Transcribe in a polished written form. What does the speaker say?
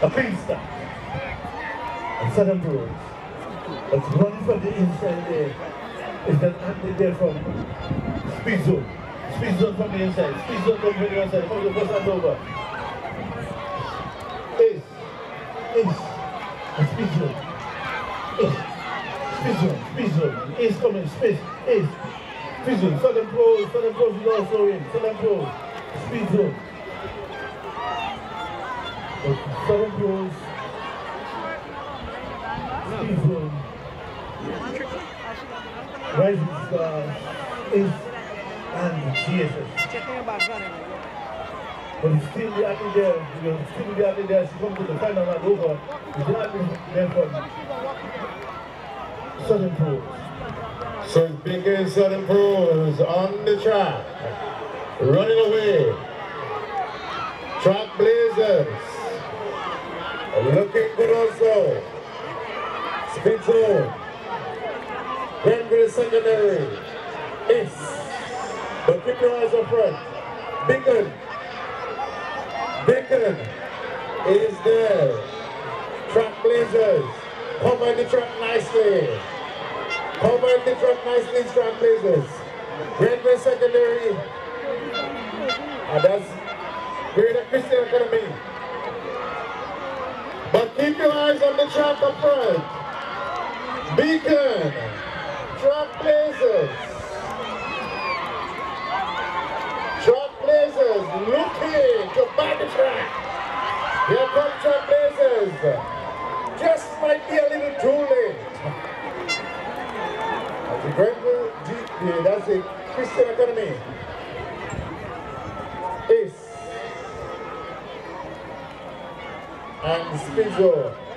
A clean start. And Southern Bros. But running from the inside there is that Andy there from Speed Zone. Speed Zone from the inside. Speed Zone from the outside. From the first hand over. Ace. And Speed Zone. Ace. Speed Zone. Speed Zone. Ace coming. Space. Ace. Speed Zone. Southern Bros. Southern Bros is also in. Southern Bros. Speed Zone. Southern Bros. Speed Zone. Rising Stars. Ace. And GSS. But it's still the athlete there, still the athlete there, she comes to the final and over. It's the athlete there from Southern Pros. So it's big Southern Pros on the track, running away. Track Blazers, looking good also. Speed Zone, Granville Secondary, Ace. But keep your eyes up front. Bacon is there. Track Blazers. Cover the track nicely. Track Blazers. Granville Secondary. And that's Greater Christian Academy. But keep your eyes on the track up front. Beacon. Track Blazers. Looking to back the track. Here comes Track Blazers. Just might be a little too late. That's the Granville that's the Christian Academy. Ace. And Speed Zone.